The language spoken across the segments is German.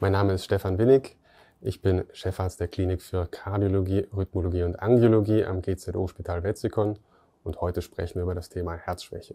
Mein Name ist Stefan Winnig. Ich bin Chefarzt der Klinik für Kardiologie, Rhythmologie und Angiologie am GZO-Spital Wetzikon und heute sprechen wir über das Thema Herzschwäche.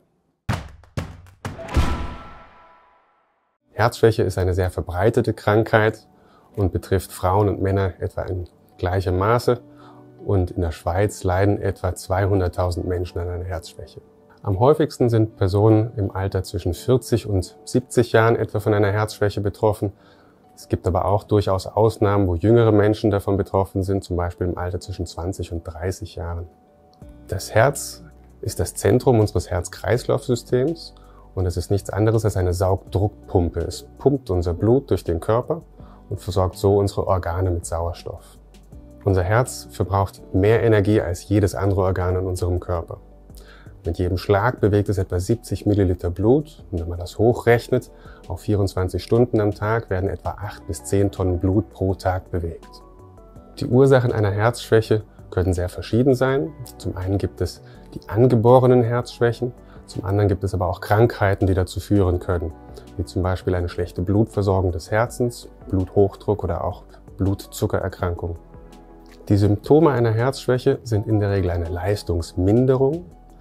Herzschwäche ist eine sehr verbreitete Krankheit und betrifft Frauen und Männer etwa in gleichem Maße und in der Schweiz leiden etwa 200.000 Menschen an einer Herzschwäche. Am häufigsten sind Personen im Alter zwischen 40 und 70 Jahren etwa von einer Herzschwäche betroffen. Es gibt aber auch durchaus Ausnahmen, wo jüngere Menschen davon betroffen sind, zum Beispiel im Alter zwischen 20 und 30 Jahren. Das Herz ist das Zentrum unseres Herz-Kreislauf-Systems und es ist nichts anderes als eine Saugdruckpumpe. Es pumpt unser Blut durch den Körper und versorgt so unsere Organe mit Sauerstoff. Unser Herz verbraucht mehr Energie als jedes andere Organ in unserem Körper. Mit jedem Schlag bewegt es etwa 70 Milliliter Blut und wenn man das hochrechnet, auf 24 Stunden am Tag werden etwa 8 bis 10 Tonnen Blut pro Tag bewegt. Die Ursachen einer Herzschwäche können sehr verschieden sein. Zum einen gibt es die angeborenen Herzschwächen, zum anderen gibt es aber auch Krankheiten, die dazu führen können, wie zum Beispiel eine schlechte Blutversorgung des Herzens, Bluthochdruck oder auch Blutzuckererkrankung. Die Symptome einer Herzschwäche sind in der Regel eine Leistungsminderung,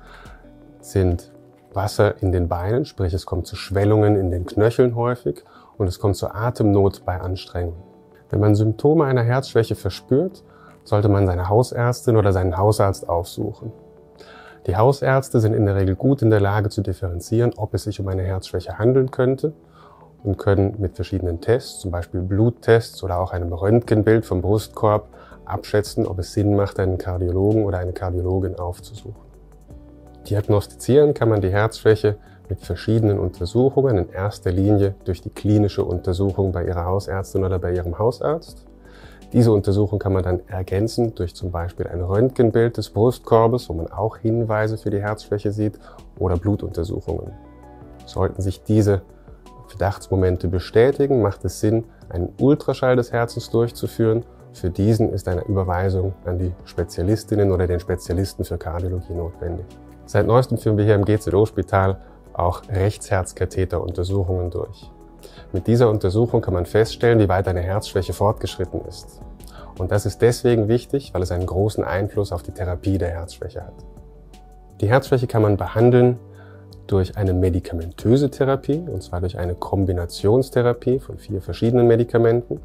sind Wasser in den Beinen, sprich es kommt zu Schwellungen in den Knöcheln häufig und es kommt zu Atemnot bei Anstrengung. Wenn man Symptome einer Herzschwäche verspürt, sollte man seine Hausärztin oder seinen Hausarzt aufsuchen. Die Hausärzte sind in der Regel gut in der Lage zu differenzieren, ob es sich um eine Herzschwäche handeln könnte und können mit verschiedenen Tests, zum Beispiel Bluttests oder auch einem Röntgenbild vom Brustkorb, abschätzen, ob es Sinn macht, einen Kardiologen oder eine Kardiologin aufzusuchen. Diagnostizieren kann man die Herzschwäche mit verschiedenen Untersuchungen, in erster Linie durch die klinische Untersuchung bei Ihrer Hausärztin oder bei Ihrem Hausarzt. Diese Untersuchung kann man dann ergänzen durch zum Beispiel ein Röntgenbild des Brustkorbes, wo man auch Hinweise für die Herzschwäche sieht, oder Blutuntersuchungen. Sollten sich diese Verdachtsmomente bestätigen, macht es Sinn, einen Ultraschall des Herzens durchzuführen. Für diesen ist eine Überweisung an die Spezialistinnen oder den Spezialisten für Kardiologie notwendig. Seit neuestem führen wir hier im GZO-Spital auch Rechtsherzkatheteruntersuchungen durch. Mit dieser Untersuchung kann man feststellen, wie weit eine Herzschwäche fortgeschritten ist. Und das ist deswegen wichtig, weil es einen großen Einfluss auf die Therapie der Herzschwäche hat. Die Herzschwäche kann man behandeln durch eine medikamentöse Therapie, und zwar durch eine Kombinationstherapie von 4 verschiedenen Medikamenten.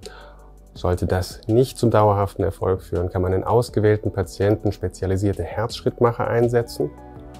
Sollte das nicht zum dauerhaften Erfolg führen, kann man in ausgewählten Patienten spezialisierte Herzschrittmacher einsetzen.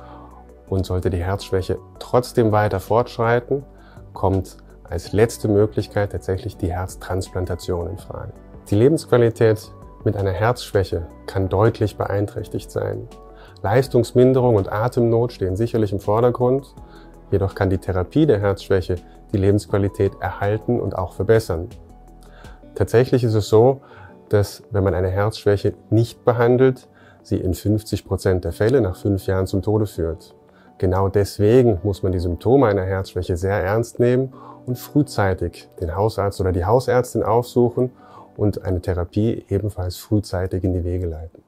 Und sollte die Herzschwäche trotzdem weiter fortschreiten, kommt als letzte Möglichkeit tatsächlich die Herztransplantation in Frage. Die Lebensqualität mit einer Herzschwäche kann deutlich beeinträchtigt sein. Leistungsminderung und Atemnot stehen sicherlich im Vordergrund, jedoch kann die Therapie der Herzschwäche die Lebensqualität erhalten und auch verbessern. Tatsächlich ist es so, dass wenn man eine Herzschwäche nicht behandelt, sie in 50% der Fälle nach 5 Jahren zum Tode führt. Genau deswegen muss man die Symptome einer Herzschwäche sehr ernst nehmen und frühzeitig den Hausarzt oder die Hausärztin aufsuchen und eine Therapie ebenfalls frühzeitig in die Wege leiten.